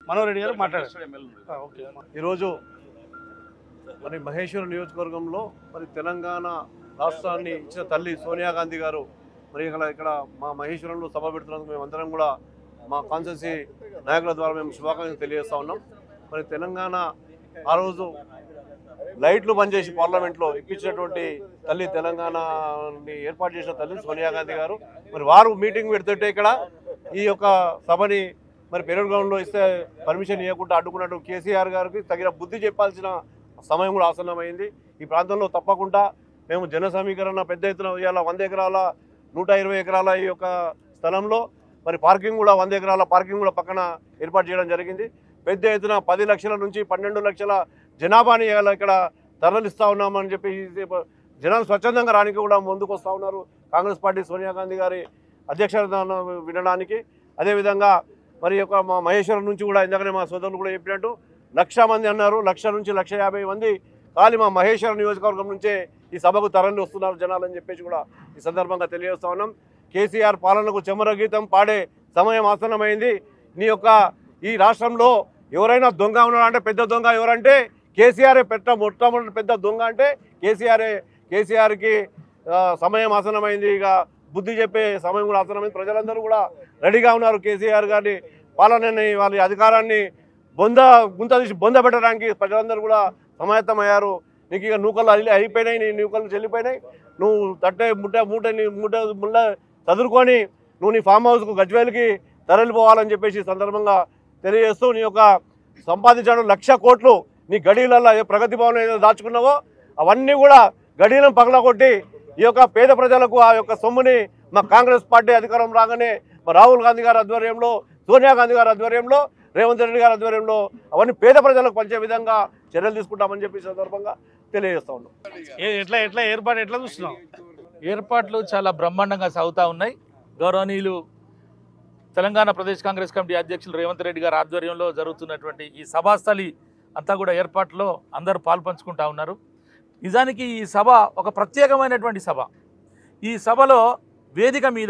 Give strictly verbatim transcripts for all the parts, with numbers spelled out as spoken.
మనోహర్ రెడ్డి గారు మాట్లాడారు. ఈరోజు మరి మహేశ్వరం నియోజకవర్గంలో మరి తెలంగాణ రాష్ట్రాన్ని ఇచ్చిన తల్లి సోనియా గాంధీ గారు మరి ఇక్కడ ఇక్కడ మా మహేశ్వరంలో సభ పెడుతున్నందుకు మేమందరం కూడా మా కాన్స్టిట్యూన్సీ నాయకుల ద్వారా మేము శుభాకాంక్షలు తెలియజేస్తా ఉన్నాం. మరి తెలంగాణ ఆ రోజు లైట్లు బంద్ చేసి పార్లమెంట్లో ఇప్పించినటువంటి తల్లి తెలంగాణని ఏర్పాటు చేసిన తల్లి సోనియా గాంధీ గారు మరి వారు మీటింగ్ పెడుతుంటే ఇక్కడ ఈ యొక్క సభని మరి పెరేడ్ గ్రౌండ్లో ఇస్తే పర్మిషన్ ఇవ్వకుండా అడ్డుకున్నట్టు కేసీఆర్ గారికి తగిన బుద్ధి చెప్పాల్సిన సమయం కూడా ఆసన్నమైంది. ఈ ప్రాంతంలో తప్పకుండా మేము జన సమీకరణ పెద్ద ఎత్తున ఇవాళ వంద ఎకరాల నూట ఇరవై ఎకరాల ఈ యొక్క స్థలంలో మరి పార్కింగ్ కూడా వంద ఎకరాల పార్కింగ్ కూడా పక్కన ఏర్పాటు చేయడం జరిగింది. పెద్ద ఎత్తున పది లక్షల నుంచి పన్నెండు లక్షల జనాభాని ఇక్కడ తరలిస్తూ ఉన్నామని చెప్పి జనాలు స్వచ్ఛందంగా రానికి కూడా ముందుకు వస్తూ ఉన్నారు కాంగ్రెస్ పార్టీ సోనియా గాంధీ గారి అధ్యక్షత వినడానికి. అదేవిధంగా మరి యొక్క మా మహేశ్వరం నుంచి కూడా ఇందాకనే మా సోదరులు కూడా చెప్పినట్టు లక్ష మంది అన్నారు, లక్ష నుంచి లక్ష యాభై మంది ఖాళీ మా మహేశ్వరం నియోజకవర్గం నుంచే ఈ సభకు తరలి వస్తున్నారు జనాలని చెప్పేసి కూడా ఈ సందర్భంగా తెలియజేస్తా ఉన్నాం. కేసీఆర్ పాలనకు చెమర గీతం పాడే సమయం ఆసన్నమైంది. నీ యొక్క ఈ రాష్ట్రంలో ఎవరైనా దొంగ ఉన్నాడంటే పెద్ద దొంగ ఎవరంటే కేసీఆర్. పెట్ట మొట్టమొదటి పెద్ద దొంగ అంటే కేసీఆరే. కేసీఆర్కి సమయం ఆసన్నమైంది, ఇక బుద్ధి చెప్పే సమయం కూడా ఆసన్నమైంది. ప్రజలందరూ కూడా రెడీగా ఉన్నారు కేసీఆర్ గారి పాలనని వాళ్ళ అధికారాన్ని బొంద గుంత తీసి బొంద పెట్టడానికి ప్రజలందరూ కూడా సమాయత్తమయ్యారు. నీకు ఇక నూకలు అల్లి అయిపోయినాయి, నీ నూకలు చెల్లిపోయినాయి, నువ్వు తట్టే ముట్ట మూట నీ మూట ముళ్ళ చదువుకొని నువ్వు నీ ఫామ్ హౌస్కు గజ్వేల్కి తరలిపోవాలని చెప్పేసి సందర్భంగా తెలియజేస్తూ నీ యొక్క సంపాదించడం లక్ష కోట్లు నీ గడీలలో ఏ ప్రగతి భవన్ ఏదో దాచుకున్నావో అవన్నీ కూడా గడీలను పగలగొట్టి ఈ యొక్క పేద ప్రజలకు ఆ యొక్క సొమ్ముని మా కాంగ్రెస్ పార్టీ అధికారం రాగానే మా రాహుల్ గాంధీ గారి ఆధ్వర్యంలో, సోనియా గాంధీ గారి ఆధ్వర్యంలో, రేవంత్ రెడ్డి గారి ఆధ్వర్యంలో అవన్నీ పేద ప్రజలకు పంచే విధంగా చర్యలు తీసుకుంటామని చెప్పి సందర్భంగా తెలియజేస్తా ఉన్నాం. ఎట్లా ఎట్లా ఏర్పాటు ఎట్లా చూస్తున్నాం? ఏర్పాట్లు చాలా బ్రహ్మాండంగా సాగుతూ ఉన్నాయి. గౌరవనీయులు తెలంగాణ ప్రదేశ్ కాంగ్రెస్ కమిటీ అధ్యక్షులు రేవంత్ రెడ్డి గారి ఆధ్వర్యంలో జరుగుతున్నటువంటి ఈ సభాస్థలి అంతా కూడా ఏర్పాట్లో అందరూ పాల్పంచుకుంటా ఉన్నారు. నిజానికి ఈ సభ ఒక ప్రత్యేకమైనటువంటి సభ. ఈ సభలో వేదిక మీద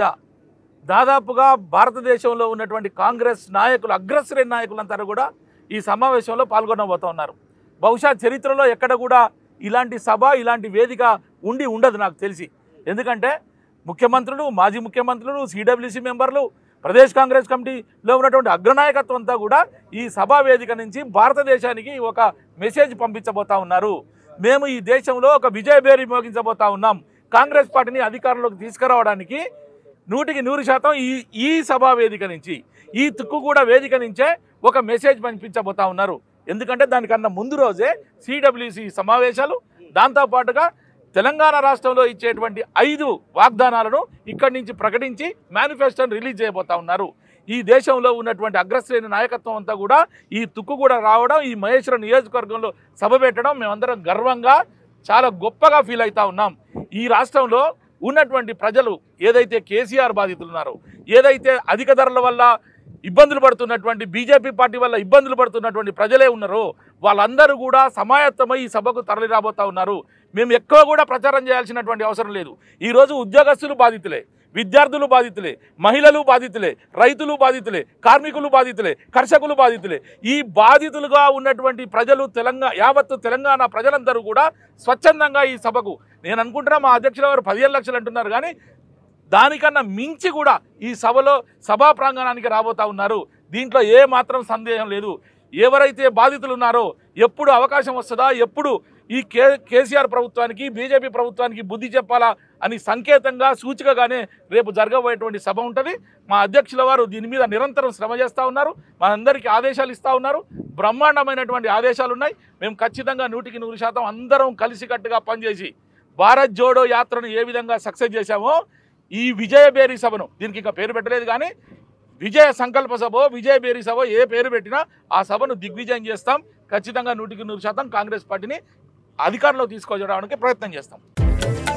దాదాపుగా భారతదేశంలో ఉన్నటువంటి కాంగ్రెస్ నాయకులు, అగ్రశ్రేణి నాయకులంతా కూడా ఈ సమావేశంలో పాల్గొనబోతూ ఉన్నారు. బహుశా చరిత్రలో ఎక్కడ కూడా ఇలాంటి సభ, ఇలాంటి వేదిక ఉండి ఉండదు నాకు తెలిసి. ఎందుకంటే ముఖ్యమంత్రులు, మాజీ ముఖ్యమంత్రులు, సిడబ్ల్యూసీ మెంబర్లు, ప్రదేశ్ కాంగ్రెస్ కమిటీలో ఉన్నటువంటి అగ్రనాయకత్వం అంతా కూడా ఈ సభా వేదిక నుంచి భారతదేశానికి ఒక మెసేజ్ పంపించబోతా ఉన్నారు. మేము ఈ దేశంలో ఒక విజయభేరి మోగించబోతా ఉన్నాం. కాంగ్రెస్ పార్టీని అధికారంలోకి తీసుకురావడానికి నూటికి నూరు శాతం ఈ ఈ సభా వేదిక నుంచి, ఈ తుక్కుగూడ వేదిక నుంచే ఒక మెసేజ్ పంపించబోతా ఉన్నారు. ఎందుకంటే దానికన్నా ముందు రోజే సిడబ్ల్యూసీ సమావేశాలు, దాంతోపాటుగా తెలంగాణ రాష్ట్రంలో ఇచ్చేటువంటి ఐదు వాగ్దానాలను ఇక్కడి నుంచి ప్రకటించి మేనిఫెస్టోని రిలీజ్ చేయబోతా ఉన్నారు. ఈ దేశంలో ఉన్నటువంటి అగ్రశ్రేణి నాయకత్వం అంతా కూడా ఈ తుక్కుగూడ రావడం, ఈ మహేశ్వరం నియోజకవర్గంలో సభ పెట్టడం మేమందరం గర్వంగా చాలా గొప్పగా ఫీల్ అవుతా ఉన్నాం. ఈ రాష్ట్రంలో ఉన్నటువంటి ప్రజలు ఏదైతే కేసీఆర్ బాధితులు ఉన్నారో, ఏదైతే అధిక ధరల వల్ల ఇబ్బందులు పడుతున్నటువంటి, బీజేపీ పార్టీ వల్ల ఇబ్బందులు పడుతున్నటువంటి ప్రజలే ఉన్నారో వాళ్ళందరూ కూడా సమాయత్తమై ఈ సభకు తరలి రాబోతా ఉన్నారు. మేము ఎక్కువ కూడా ప్రచారం చేయాల్సినటువంటి అవసరం లేదు. ఈరోజు ఉద్యోగస్తులు బాధితులే, విద్యార్థులు బాధితులే, మహిళలు బాధితులే, రైతులు బాధితులే, కార్మికులు బాధితులే, కర్షకులు బాధితులే. ఈ బాధితులుగా ఉన్నటువంటి ప్రజలు, తెలంగాణ యావత్తు తెలంగాణ ప్రజలందరూ కూడా స్వచ్ఛందంగా ఈ సభకు, నేను అనుకుంటున్నా మా అధ్యక్షుల వారు పదిహేను లక్షలు అంటున్నారు, కానీ దానికన్నా మించి కూడా ఈ సభలో సభా ప్రాంగణానికి రాబోతా ఉన్నారు. దీంట్లో ఏ మాత్రం సందేహం లేదు. ఎవరైతే బాధితులు ఉన్నారో ఎప్పుడు అవకాశం వస్తుందా, ఎప్పుడు ఈ కే కేసీఆర్ ప్రభుత్వానికి, బీజేపీ ప్రభుత్వానికి బుద్ధి చెప్పాలా అని సంకేతంగా, సూచికగానే రేపు జరగబోయేటువంటి సభ ఉంటుంది. మా అధ్యక్షుల వారు దీని మీద నిరంతరం శ్రమ చేస్తూ ఉన్నారు, మనందరికీ ఆదేశాలు ఇస్తూ ఉన్నారు. బ్రహ్మాండమైనటువంటి ఆదేశాలు ఉన్నాయి. మేము ఖచ్చితంగా నూటికి నూరు శాతం అందరం కలిసికట్టుగా పనిచేసి భారత్ జోడో యాత్రను ఏ విధంగా సక్సెస్ చేశామో ఈ విజయభేరి సభను, దీనికి ఇంకా పేరు పెట్టలేదు కానీ విజయ సంకల్ప సభ, విజయభేరి సభ ఏ పేరు పెట్టినా ఆ సభను దిగ్విజయం చేస్తాం. ఖచ్చితంగా నూటికి నూరు శాతం కాంగ్రెస్ పార్టీని అధికారంలో తీసుకొచ్చడానికి ప్రయత్నం చేస్తాం.